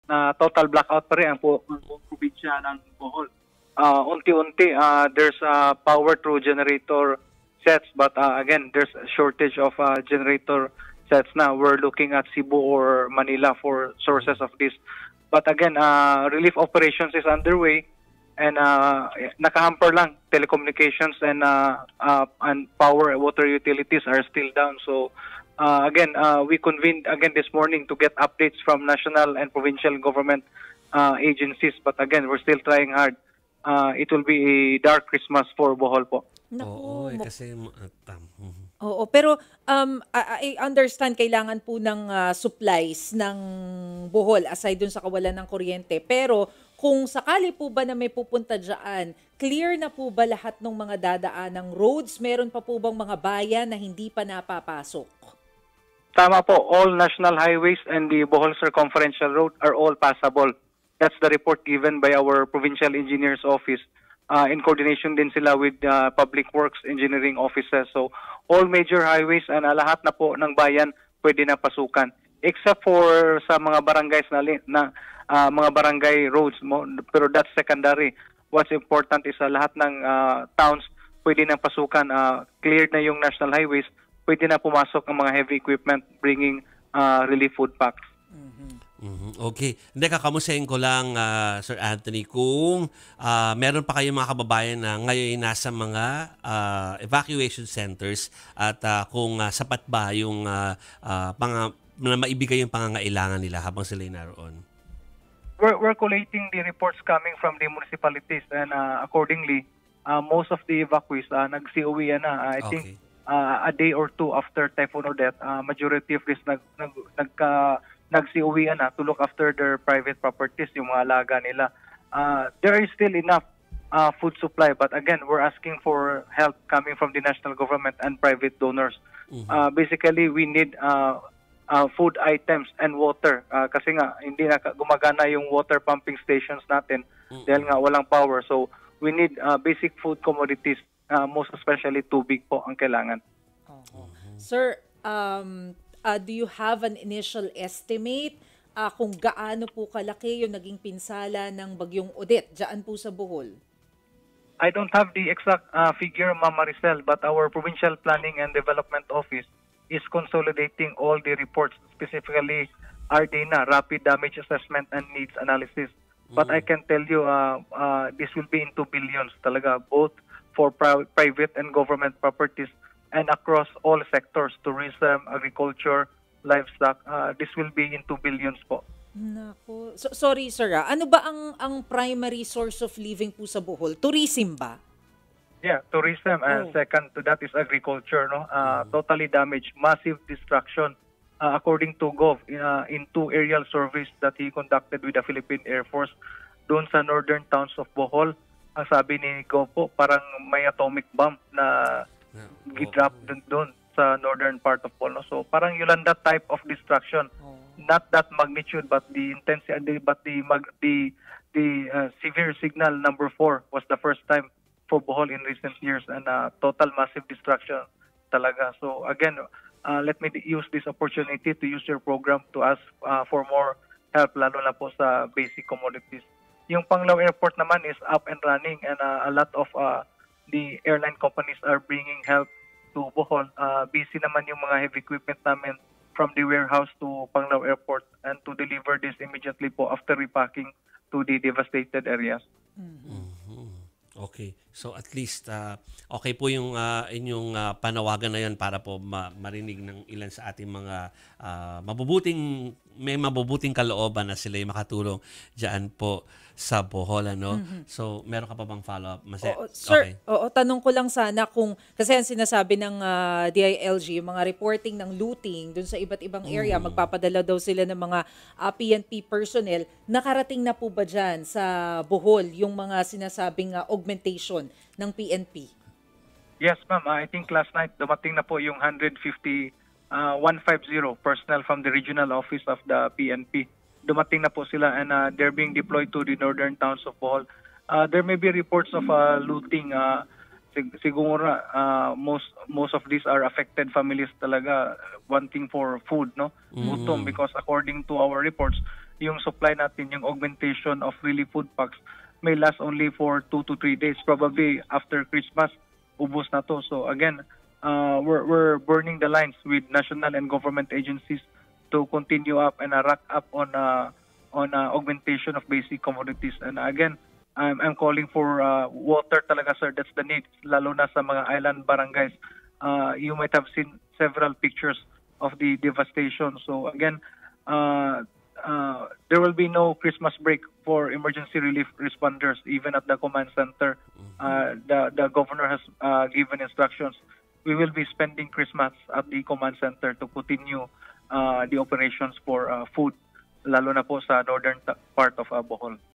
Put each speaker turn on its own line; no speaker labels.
na total blackout pa rin ang buong probinsya ng Bohol. Unti-unti, there's power through generator sets, but again, there's a shortage of generator sets now. We're looking at Cebu or Manila for sources of this. But again, relief operations is underway, and nakahamper lang telecommunications and power and water utilities are still down. So again, we convened again this morning to get updates from national and provincial government agencies. But again, we're still trying hard. It will be a dark Christmas for Bohol po.
Oo, kasi
Oo, pero I understand kailangan po ng supplies ng Bohol aside dun sa kawalan ng kuryente. Pero kung sakali po ba na may pupunta dyan, clear na po ba lahat ng mga dadaan ng roads? Meron pa po bang mga bayan na hindi pa napapasok?
Tama po, all national highways and the Bohol Circumferential Road are all passable. That's the report given by our Provincial Engineers Office. In coordination din sila with Public Works Engineering Offices. So all major highways and lahat na po ng bayan pwede na pasukan. Except for sa mga barangays na mga barangay roads mo, pero that's secondary. What's important is lahat ng towns pwede na pasukan. Cleared na yung national highways, pwede na pumasok ang mga heavy equipment bringing relief food packs.
Okay. Hindi, kakamusahin ko lang, Sir Anthony, kung meron pa kayong mga kababayan na ngayon nasa mga evacuation centers at kung sapat ba yung na maibigay yung pangangailangan nila habang sila naroon.
We're collating the reports coming from the municipalities, and accordingly, most of the evacuees nag-COE na. I think a day or two after Typhoon Odette, majority of this nag-COE na to look after their private properties, yung mga alaga nila. There is still enough food supply, but again, we're asking for help coming from the national government and private donors. Basically, we need food items and water kasi nga hindi na gumagana yung water pumping stations natin dahil nga walang power. So we need basic food commodities, most especially tubig po ang kailangan.
Sir, do you have an initial estimate kung gaano po kalaki yung naging pinsala ng bagyong Odette dyan po sa Bohol?
I don't have the exact figure, Ma'am Maricel, but our Provincial Planning and Development Office is consolidating all the reports, specifically RDNA, Rapid Damage Assessment and Needs Analysis. But I can tell you, this will be into billions talaga, both for private and government properties and across all sectors, tourism, agriculture, livestock. This will be into billions po.
Naku. Sorry sir, ano ba ang primary source of living po sa Bohol? Tourism ba?
Yeah, tourism, and second to that is agriculture. No, totally damaged, massive destruction. According to Gov, in two aerial surveys that he conducted with the Philippine Air Force, doon sa northern towns of Bohol, ang sabi ni Gov po, parang may atomic bomb na gidrop doon sa northern part of Bohol. No? So parang yun lang that type of destruction, not that magnitude, but the intensity, but the severe signal number 4 was the first time for Bohol in recent years, and total massive destruction talaga. So again, let me use this opportunity to use your program to ask for more help, lalo na po sa basic commodities. Yung Panglao Airport naman is up and running, and a lot of the airline companies are bringing help to Bohol. Busy naman yung mga heavy equipment namin from the warehouse to Panglao Airport, and to deliver this immediately po after repacking to the devastated areas.
Okay. So at least okay po yung inyong panawagan na yan para po marinig ng ilan sa ating mga may mabubuting kalooban na sila makatulong diyan po sa Bohol, ano? So meron ka pa bang follow-up?
Sir, tanong ko lang sana kung, kasi ang sinasabi ng DILG, yung mga reporting ng looting dun sa iba't ibang area, magpapadala daw sila ng mga PNP personnel. Nakarating na po ba dyan sa Bohol yung mga sinasabing augmentation ng PNP?
Yes, ma'am. I think last night dumating na po yung 150 personnel from the regional office of the PNP. Dumating na po sila, and they're being deployed to the northern towns of Bohol. There may be reports of looting. Siguro most of these are affected families talaga wanting for food, no? Gutom, because according to our reports, yung supply natin, yung augmentation of relief food packs may last only for 2 to 3 days. Probably after Christmas, ubos na to. So again, we're burning the lines with national and government agencies to continue up and rack up on augmentation of basic commodities. And again, I'm calling for water talaga, sir. That's the need, lalo na sa mga island barangays. You might have seen several pictures of the devastation. So again, there will be no Christmas break for emergency relief responders, even at the command center. The governor has given instructions. We will be spending Christmas at the command center to continue the operations for food, lalo na po sa northern part of Bohol.